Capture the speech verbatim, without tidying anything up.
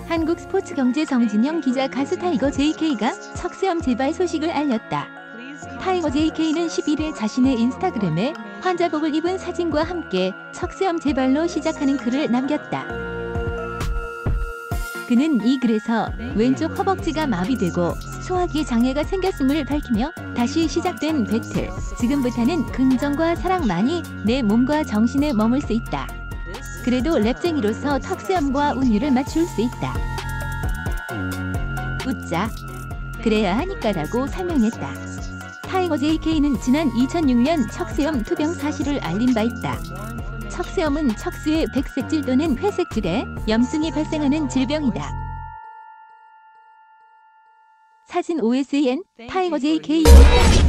한국 스포츠경제 정진영 기자 가수 타이거 제이케이가 척수염 재발 소식을 알렸다. 타이거 제이케이는 십일 일 자신의 인스타그램에 환자복을 입은 사진과 함께 척수염 재발로 시작하는 글을 남겼다. 그는 이 글에서 왼쪽 허벅지가 마비되고 소화기 장애가 생겼음을 밝히며 다시 시작된 배틀, 지금부터는 긍정과 사랑만이 내 몸과 정신에 머물 수 있다. 그래도 랩쟁이로서 턱수염과 운율을 맞출 수 있다. 웃자. 그래야 하니까라고 설명했다. 타이거 제이케이는 지난 이천육 년 척수염 투병 사실을 알린 바 있다. 척수염은 척수의 백색질 또는 회색질에 염증이 발생하는 질병이다. 사진 오에스엔 타이거 제이케이